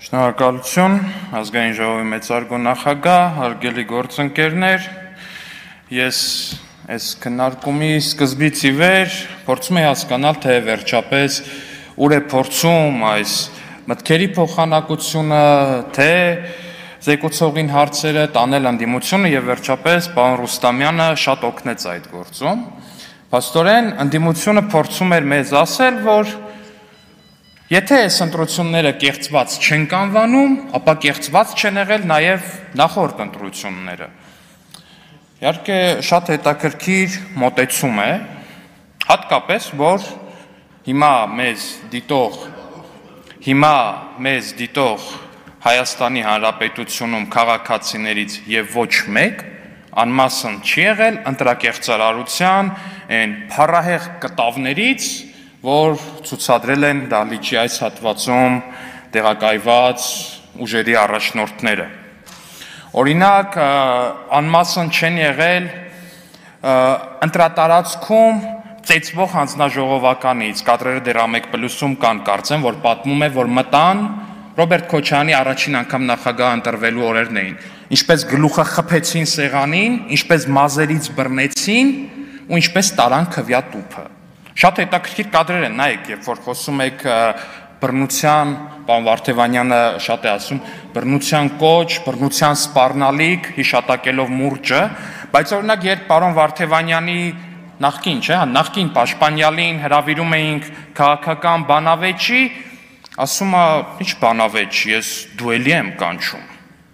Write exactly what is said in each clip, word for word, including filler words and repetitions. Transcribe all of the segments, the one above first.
Շնորհակալություն, ազգային ժողովի մեծարգո նախագահ, հարգելի գործընկերներ, ես այս քննարկումի սկզբից ի վեր փորձում եմ հասկանալ, թե վերջապես ուր է փորձում այս մտքերի փոխանակությունը, թե զեկուցողին հարցերը տանել ընդդիմությունը եւ վերջապես պարոն Ռուստամյանը շատ օգնեց այդ գործում։ Փաստորեն ընդդիմությունը փորձում էր մեզ ասել, որ եթե այս ընտրությունները կեղծված չեն կանվանում, ապա կեղծված չեն եղել նաև նախորդ ընտրությունները։ Իհարկե շատ հետաքրքիր մոտեցում է, հատկապես որ հիմա մեզ դիտող հիմա մեզ դիտող Հայաստանի Հանրապետությունում քաղաքացիներից եւ ոչ մեկ անմասն չի եղել ընտրակեղծարարության այն փառահեղ կտավներից, որ ցուցադրել են դահլիճի այս հատվածում տեղակայված ուժերի առաջնորդները։ Օրինակ, անմասն չեն եղել ընտրատարածքում ծեծվող հանձնաժողովականից, կադրերը դեռ ամեկ պլյուսում կան, կարծեմ, որ պատմում է, որ մտան Ռոբերտ Քոչարյանի առաջին անգամ նախագահ ընտրվելու օրերն էին, ինչպես գլուխը խփեցին սեղանին, ինչպես մազերից բռնեցին ու ինչպես տարան քվյատուփը։ Շատ հետաքրքիր կադրեր են, նայեք, երբ որ խոսում եք բռնության, պարոն Վարդևանյանը շատ է ասում, բռնության կոչ, բռնության սպառնալիք, հիշատակելով մուրճը, բայց օրինակ երբ պարոն Վարդևանյանի նախկին, չէ, նախկին պաշտպանյալին հրավիրում էինք քաղաքական բանավեճի, ասում է, ինչ բանավեճ, ես դուելի եմ կանչում։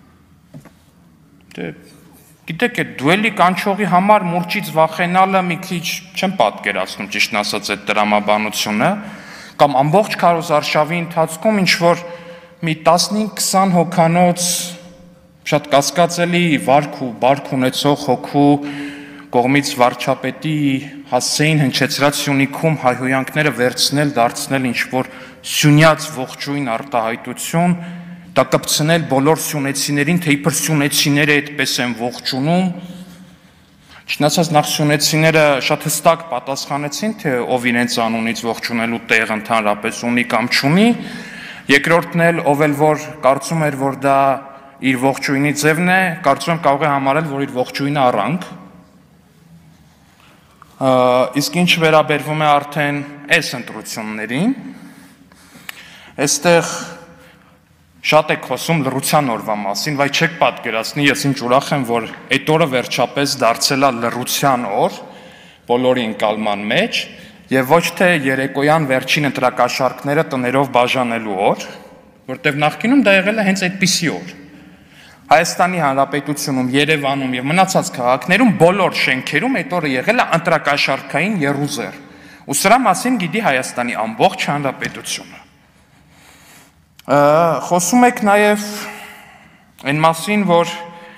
Դե Գիտեք, այդ դուելի կանչողի համար մուրճից վախենալը մի քիչ չեմ պատկերացնում, ճիշտն ասած, այդ տրամաբանությունը, կամ ամբողջ քարոզարշավի ընթացքում ինչ-որ մի տասնհինգ քսան հոգանոց շատ կասկածելի վարք ու բարք ունեցող հոգու կողմից վարչապետի հասցեին հնչեցրած Սյունիքում հայհոյանքները վերցնել, դարձնել ինչ-որ սյունյաց ողջույն արտահայտություն, դա կպցնել բոլոր սյունեցիներին, թե իբր սյունեցիները այդպես են ողջունում։ Չնայած նախ սյունեցիները շատ հստակ պատասխանեցին, թե ով իրենց անունից ողջունելու տեղ ընդհանրապես ունի կամ չունի, երկրորդն էլ ով էլ որ կարծում էր, որ դա իր ողջույնի ձևն է, կարծում եմ կարող է համարել, որ իր ողջույնը առանք։ Իսկ ինչ վերաբերվում է արդեն այս ընտրություններին, այստեղ շատ եք խոսում լռության օրվա մասին, վայ չեք պատկերացնի, ես ինչ ուրախ եմ, որ այդ օրը վերջապես դարձել է լռության օր բոլորի ընկալման մեջ եւ ոչ թե երեկոյան վերջին ընտրակաշառքները տներով բաժանելու օր, որտեղ նախկինում դա եղել է հենց այդպիսի օր։ Հայաստանի Հանրապետությունում, Երևանում եւ մնացած քաղաքներում բոլոր շենքերում այդ օրը եղել է ընտրակաշառքային եռուզեռ։ Ու սրա մասին գիտի Հայաստանի ամբողջ հանրապետությունը։ Խոսում եք նաև այն մասին, որ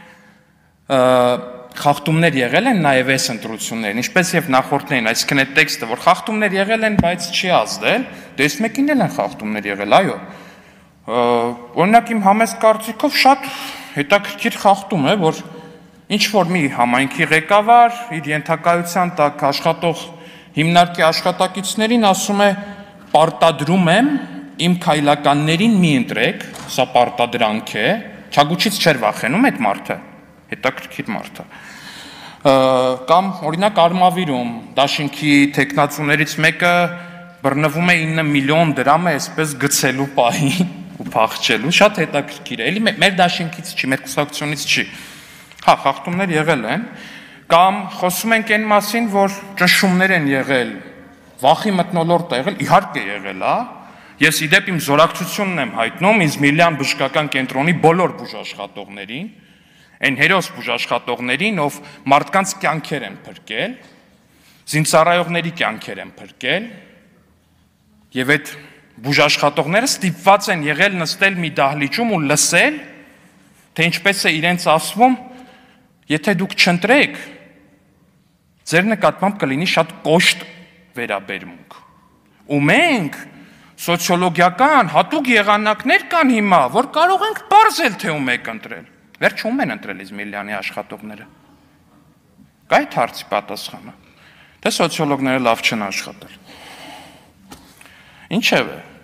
խախտումներ եղել են նաև այս ընտրություններին, ինչպես եւ նախորդներին, այսինքն այդ տեքստը, որ խախտումներ եղել են, բայց չի ազդել, դες մեկին էլ են խախտումներ եղել, այո։ Օրինակ իմ համեստ կարծիքով շատ հետաքրքիր խախտում է, որ ինչ որ մի համայնքի ղեկավար իր ենթակայության տակ աշխատող հիմնարկի աշխատակիցներին ասում է պարտադրում եմ իմ քայլականներին մի ընտրեք, սա պարտադրանք է, չագուչից չէր վախենում այդ մարդը, հետաքրքիր մարդը։ Կամ օրինակ Արմավիրում դաշինքի տեխնացուներից մեկը բռնվում է ինը միլիոն դրամ է այսպես գցելու պահին ու փախչելու, շատ հետաքրքիր է, էլի մեր դաշինքից չի, մեր կուսակցությունից չի։ Հա, խախտումներ եղել են, կամ խոսում ենք այն մասին, որ ճնշումներ են եղել, վախի մթնոլորտ է եղել, իհարկե եղել է։ Ես իդեպ իմ զորակցությունն եմ հայտնում Իզմիլյան բժշկական կենտրոնի բոլոր բուժաշխատողներին, այն հերոս բուժաշխատողներին, ով մարդկանց կյանքեր են փրկել, զինծառայողների կյանքեր են փրկել, եւ այդ բուժաշխատողները ստիպված են եղել նստել մի դահլիճում ու լսել, թե ինչպես է իրենց ասվում, եթե դուք չընտրեք, ձեր նկատմամբ կլինի շատ կոշտ վերաբերմունք։ Ու մենք սոցիոլոգիական հատուկ եղանակներ կան հիմա, որ կարող ենք բարձել, թե ում եք ընտրել։ Վերջ ում են ընտրել Իզմիլյանի աշխատողները։ Կա այդ հարցի պատասխանը։ Թե սոցիոլոգները լավ չեն աշխատել։ Ինչևէ,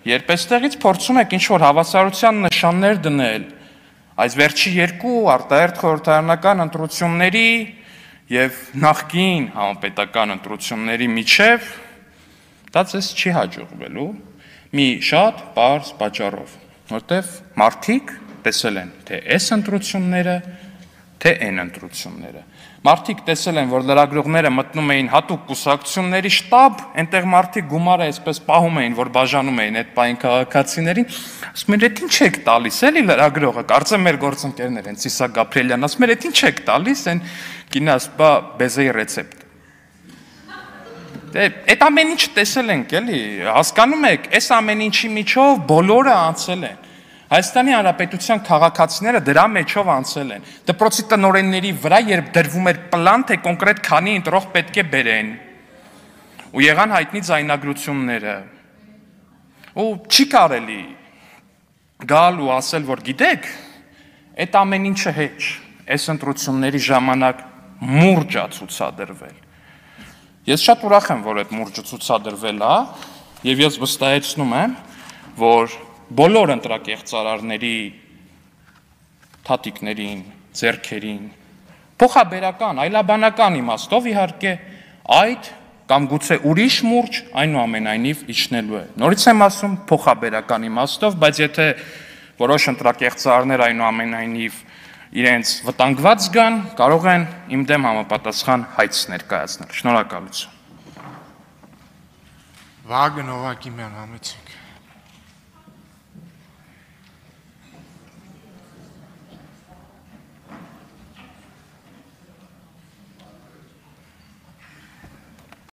երբ այստեղից փորձում եք ինչ-որ հավասարության նշաններ դնել այս վերջի երկու արտահերթ խորհրդարանական ընտրությունների եւ նախկին համապետական ընտրությունների միջև, դա ձեզ չի հաջողվելու մի շատ պարզ պատճառով, որտեղ մարդիկ տեսել են թե այս ընտրությունները, թե այն ընտրությունները։ Մարդիկ տեսել են, որ լրագրողները մտնում էին հատուկ կուսակցությունների շտաբ, այնտեղ մարդիկ գումարը այսպես պահում էին, որ բաժանում էին այդ պահին քաղաքացիներին, ասում են, «Էդ ինչ եք տալիս, էլի լրագրողը», կարծեմ մեր գործընկերներ են, Ծիսակ Գաբրիելյան, ասում են, «Էդ ինչ եք տալիս, այն գինասպա բեզեի ռեցեպտ»։ Այդ ամեն ինչ տեսել ենք, էլի, հասկանում եք, այս ամեն ինչի միջով բոլորը անցել են։ Հայաստանի Հանրապետության քաղաքացիները դրա մեջով անցել են։ Դպրոցի տնօրենների վրա, երբ դրվում էր պլան, թե կոնկրետ քանի ընտրող պետք է բերեն, ու եղան հայտնի ձայնագրությունները։ Ու չի կարելի գալ ու ասել, որ գիտեք, այդ ամեն ինչը հեչ, այս ընտրությունների ժամանակ մուրջ է ցուցադրվել։ Ես շատ ուրախ եմ, որ այդ մուրճը ցուցադրվել է, եւ ես վստահեցնում եմ, որ բոլոր ընտրակեղծարարների թաթիկներին, ձեռքերին, փոխաբերական, այլաբանական իմաստով իհարկե այդ կամ գուցե ուրիշ մուրճ այնուամենայնիվ իջնելու է։ Նորից եմ ասում փոխաբերական իմաստով, բայց եթե որոշ ընտրակեղծարարներ այնուամենայնիվ իրենց վտանգված զգան, կարող են իմ դեմ համապատասխան հայց ներկայացնել։ Շնորհակալություն։ Վագն Օվակիմյան, համեցեք։